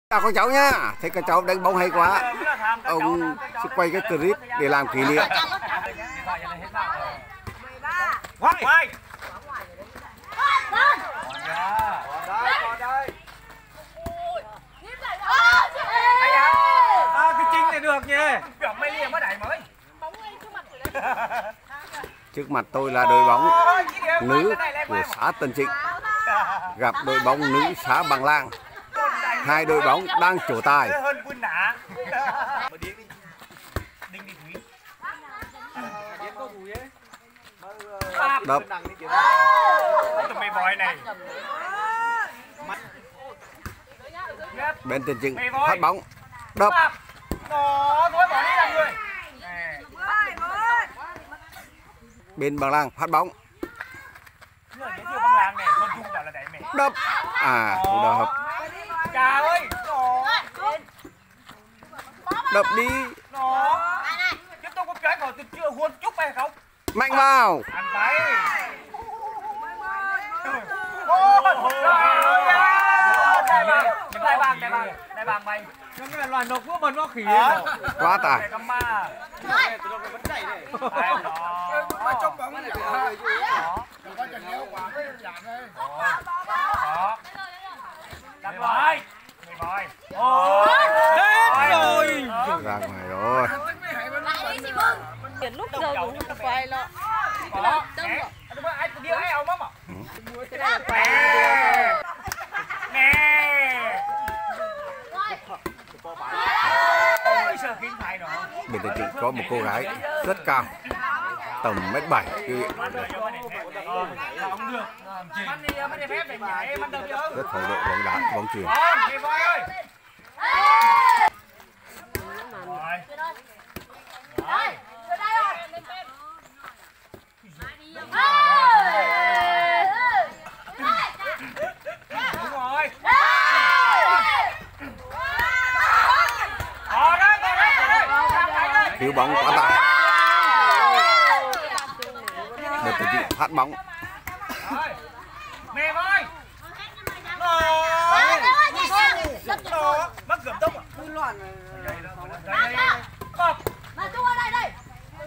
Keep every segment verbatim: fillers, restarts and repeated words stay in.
Chào các cháu nhá, thấy các cháu đánh bóng hay quá. Ông sẽ quay cái clip để làm kỷ niệm. Cái Trinh này được nhỉ? Trước mặt tôi là đội bóng nữ của xã Tân Trịnh gặp đội bóng nữ xã Bằng Lang. Hai đội bóng đang trổ tài. Đập. Bên Tân Trịnh phát bóng. Đập. Bên Bằng Lang phát bóng. Đập. À, cũng đã hợp. Đập đi. Mạnh vào. Quá tài. Ra ngoài rồi. Lúc giờ cũng quay lọ. Bên Tân Trịnh có một cô gái rất cao, tầm mét bảy. Rất phong độ bóng đá, bóng chuyền. Thiếu bóng quá tài. Bên Tân Trịnh phát bóng. Bắt gầm tốc à? Mà Trung ở đây đây.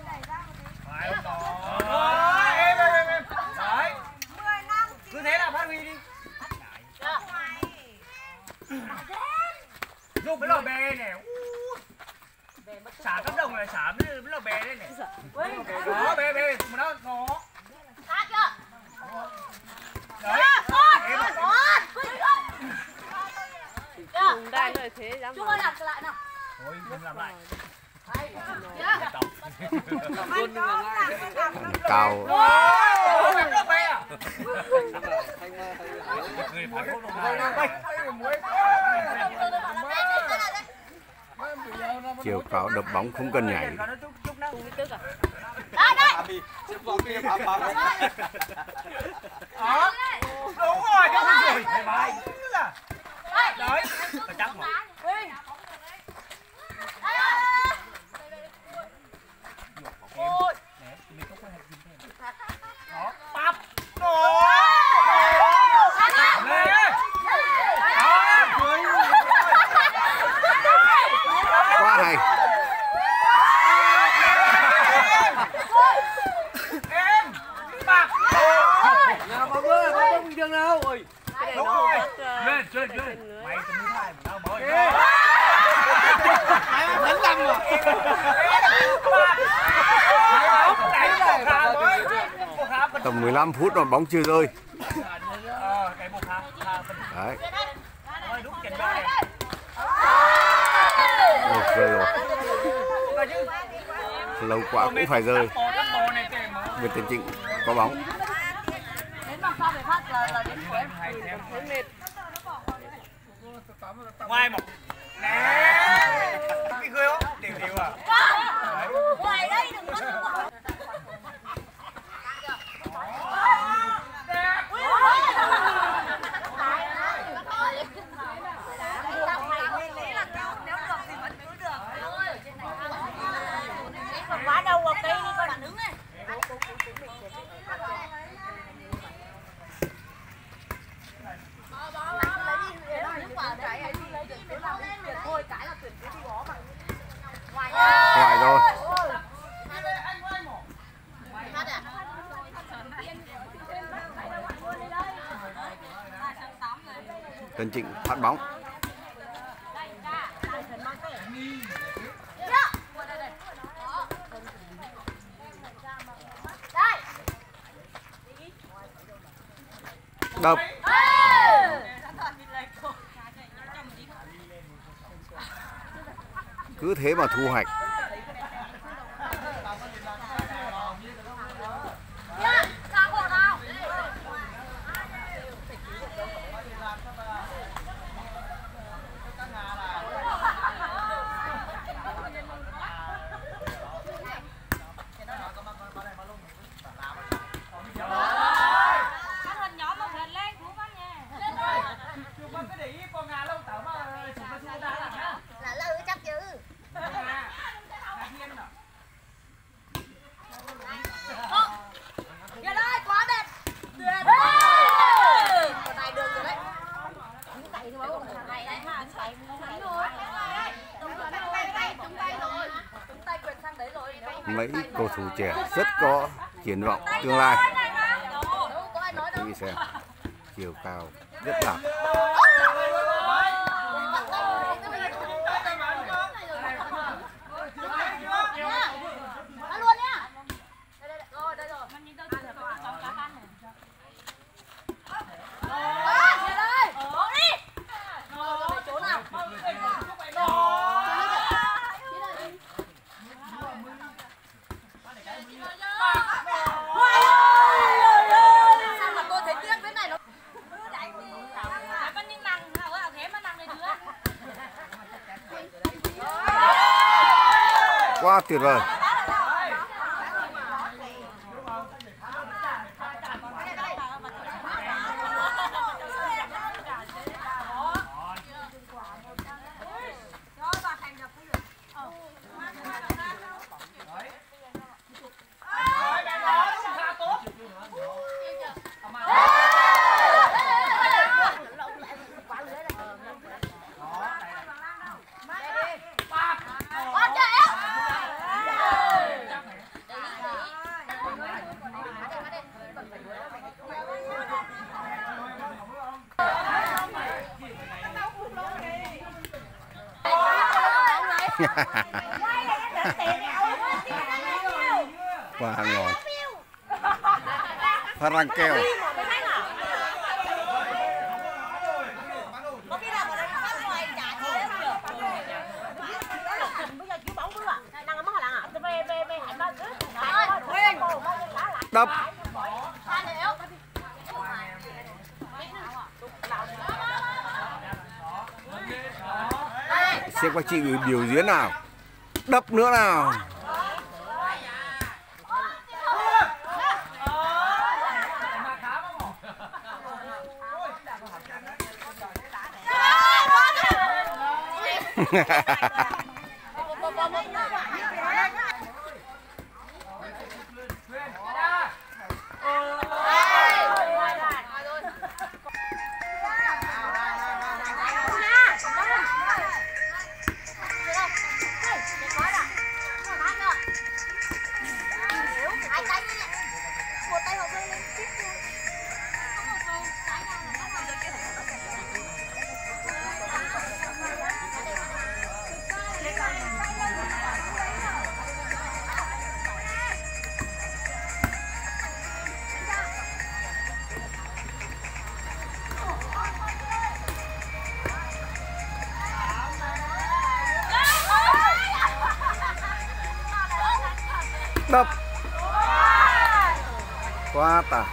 Em em em. Đấy. Cứ thế là phát huy đi. Dùng cái lò bè này. Xả cấp đồng này, xả mới lò bè đây này. Đó bè bè mà nó nó. Khác chưa? Đấy. Trung đây rồi thế dám. Trung ơi làm lại nào. Thôi đừng làm lại. Cao. Chiều cao đập bóng không cần nhảy. Đúng rồi, đúng rồi. Đấy, chắc mà. Quá hay. Em bạc. Nào bóng ơi, bóng bóng bình thường nào. Ôi. Đúng rồi. Lên, lên, lên. Mày tụi thứ hai mà tao mới. Mày mà thắng lầm rồi. Tầm mười lăm phút rồi bóng chưa rơi. Đấy. Ôi, rơi rồi. Lâu quá cũng phải rơi. Bên Tân Trịnh có bóng. Đến vòng sau phải phát là là đến của em. Thấy mệt. Ngoài một. Nè. Cái người đó đều đều à. Ngoài đây đừng có. Quá đâu vào cây đi con bạn đứng này. Bỏ bỏ lấy đi, lấy nước quả để lấy đi. Đập. Cứ thế mà thu hoạch. Mấy cầu thủ trẻ rất có triển vọng tương lai. Quý vị xem, chiều cao rất là. Quá tuyệt vời. Quá ngon. Phát răng keo. Đập. Xem các chị biểu diễn nào. Đập nữa nào. Đập. Quá tà.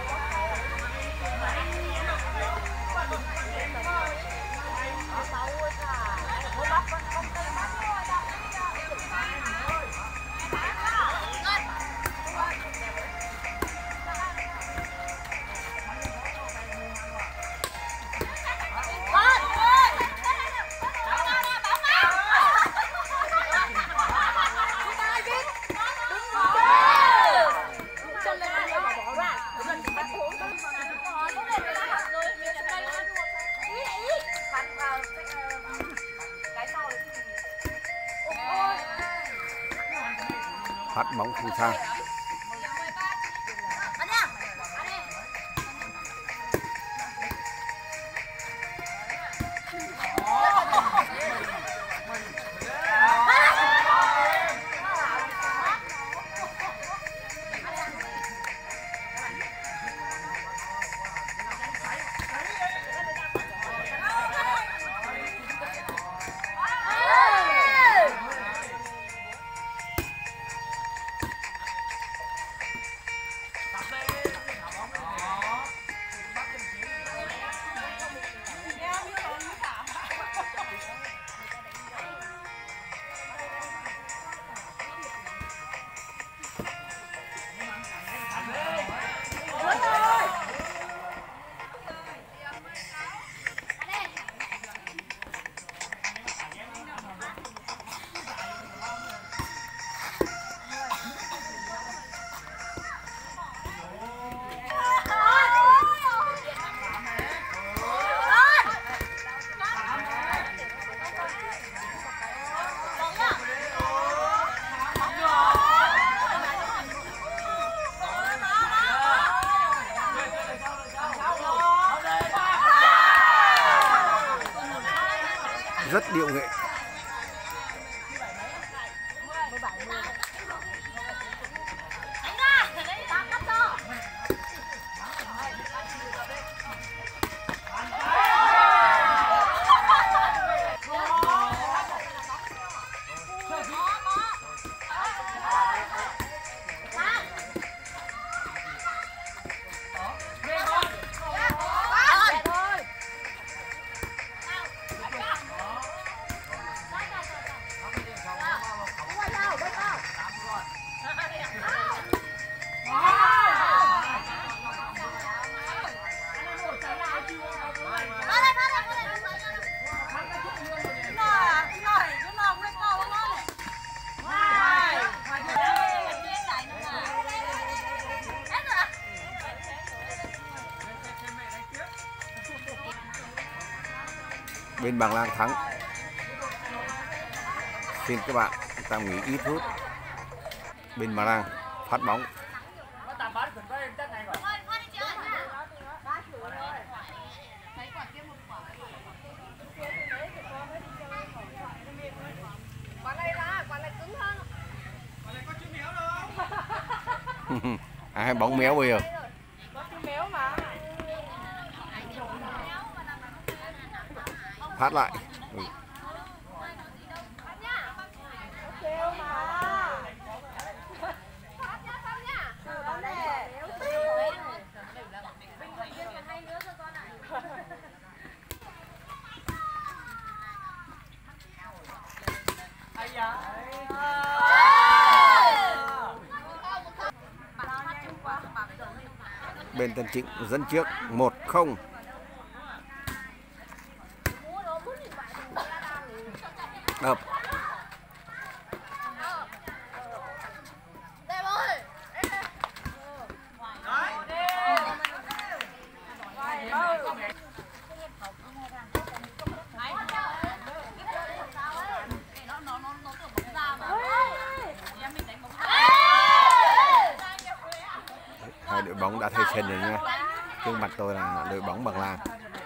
Phát bóng không sang. rất điệu nghệ. Bên Bằng Lang thắng. Xin các bạn tạm nghỉ ít phút. Bên Bằng Lang phát bóng. Quả này là quả này cứng hơn. À, bóng méo bây giờ. Méo mà. Phát lại. Ừ. Bên Tân Trịnh dẫn trước một không. Đập. Hai đội bóng đã thay sân rồi nha. Trước mặt tôi là đội bóng Bằng Lang.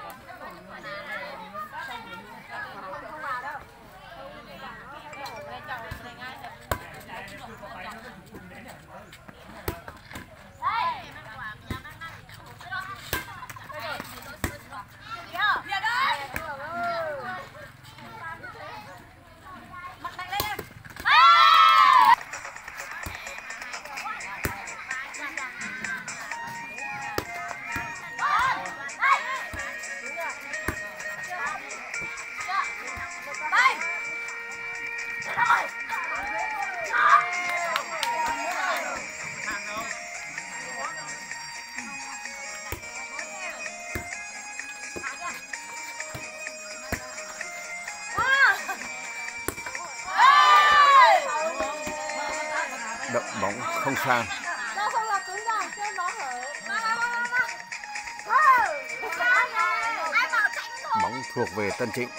Đập bóng không sang. Bóng thuộc về Tân Trịnh.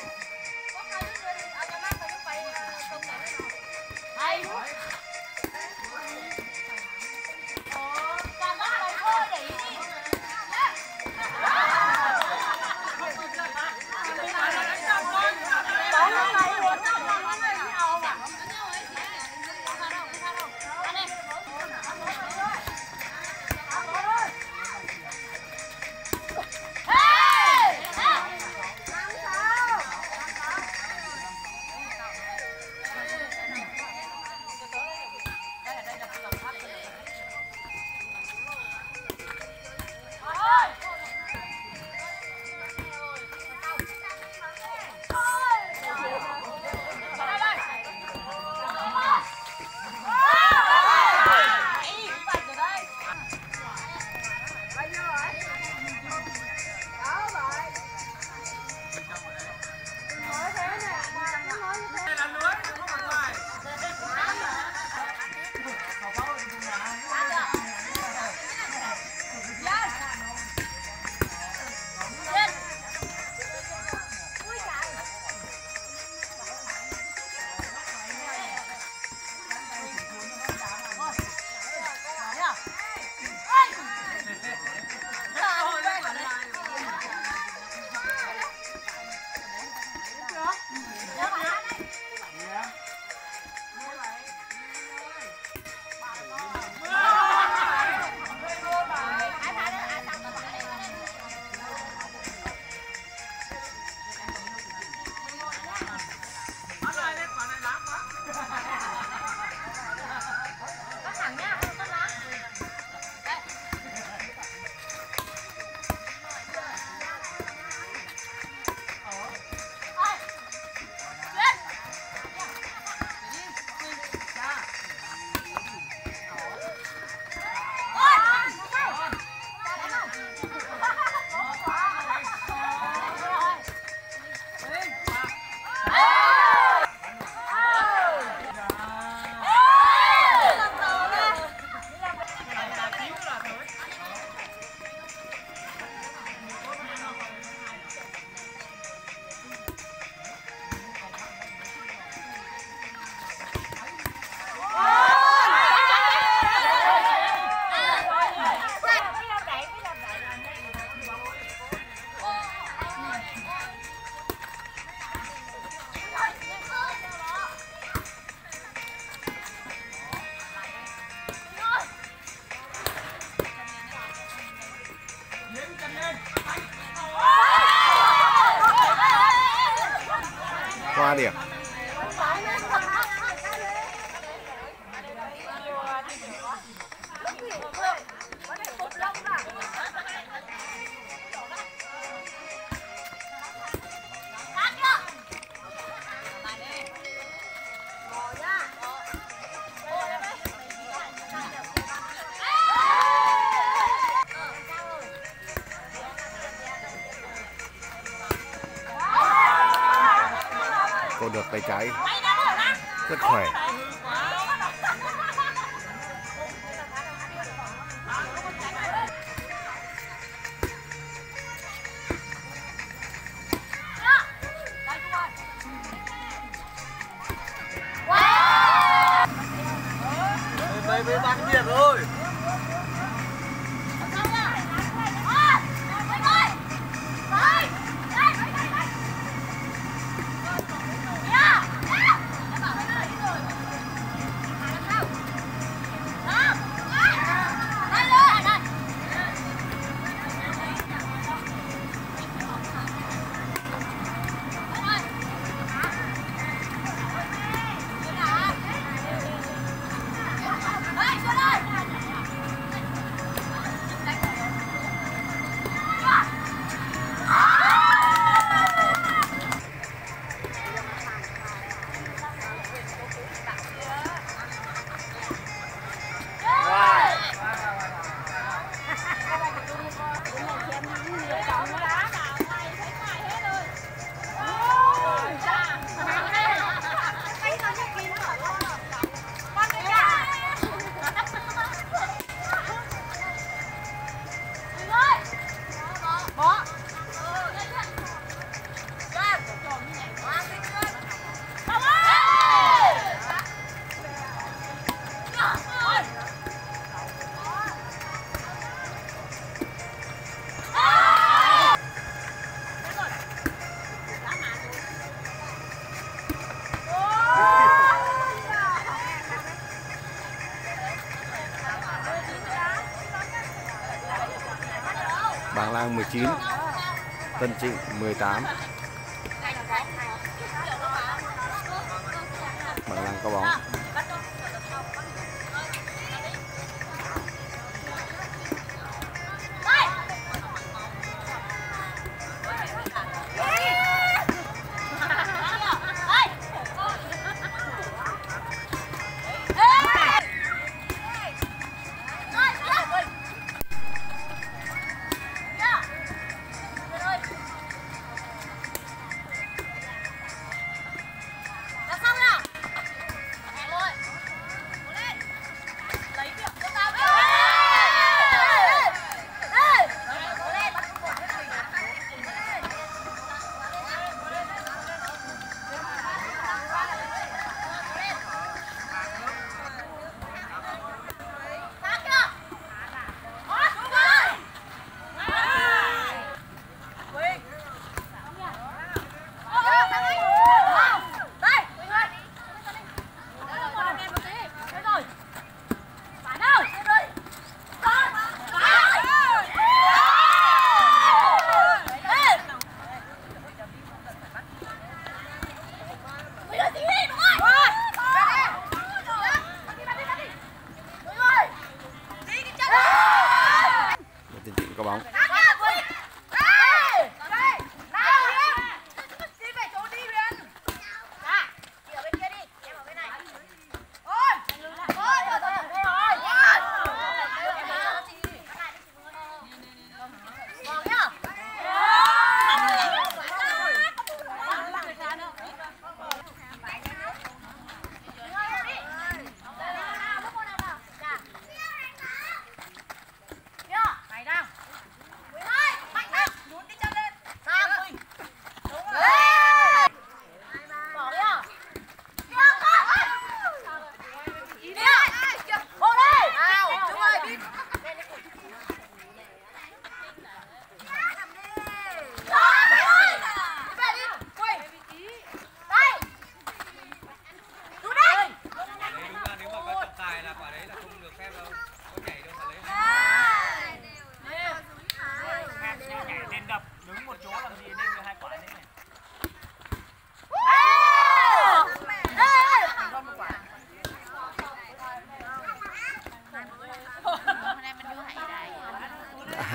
ba điểm. Cô được tay trái rất khỏe. Mày mới bắn biệt rồi. Bàng Lang mười chín, Tân Trịnh mười tám. Bàng Lang có bóng.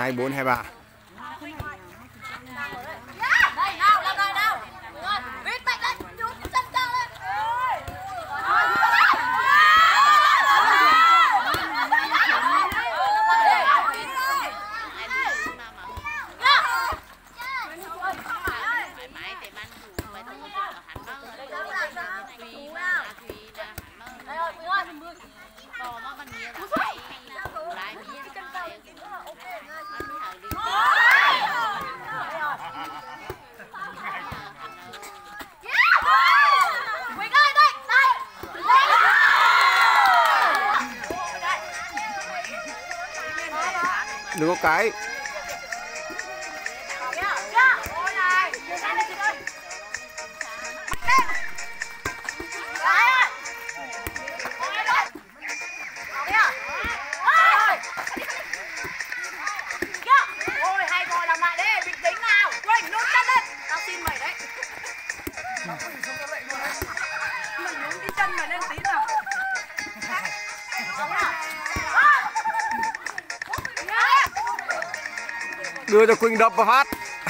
hai bốn hai ba. Đây nào, lên đây nào. Viết tay lên, nhún chân cao lên. Đừng có cái. Ôi hay rồi, làm lại đi, bình tĩnh nào. Quỳnh nhún chân lên. Tao xin mày đấy. Mày nhún cái chân mày lên tí nào. Đưa cho Quỳnh đập và phát.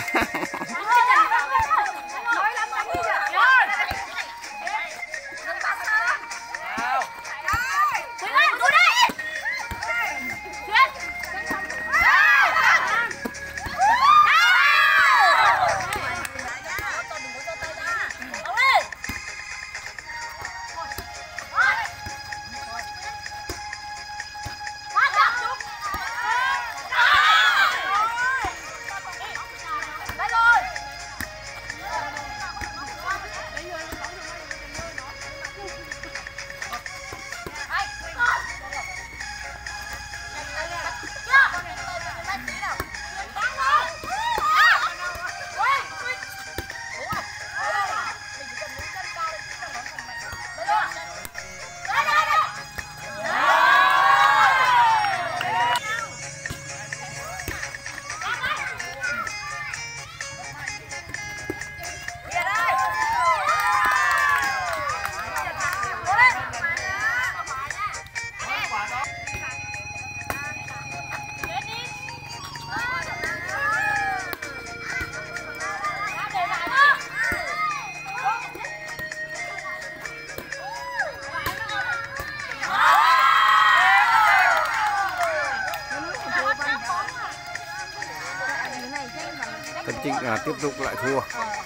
Tân Trinh à, tiếp tục lại thua.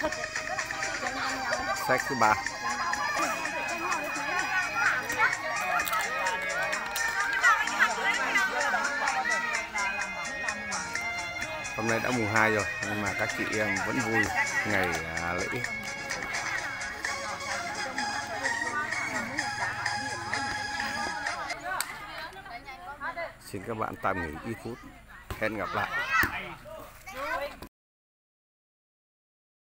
Set thứ ba. Hôm nay đã mùng hai rồi nhưng mà các chị em vẫn vui ngày à, lễ. Xin các bạn tạm nghỉ ít phút. Hẹn gặp lại.